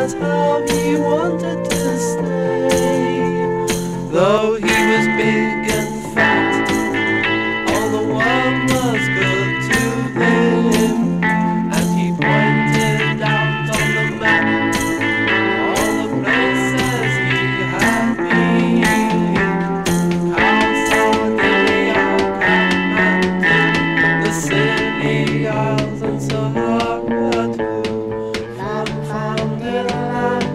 that's how he wanted to stay. Though he was big and fat, all the world was good to him, and he pointed out on the map all the places he had been. Sardinia, Kathmandu, the Scilly Isles and Sahara too. From the land.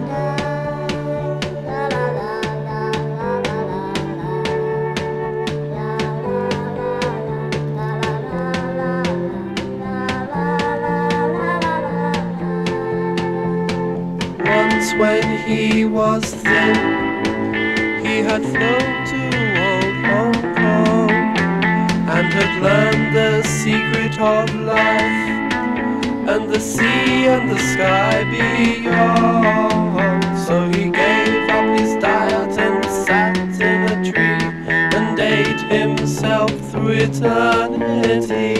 Once when he was thin, he had flown to old Hong Kong and had learned the secret of life and the sea and the sky beyond. So he gave up his diet and sat in a tree and ate himself through eternity.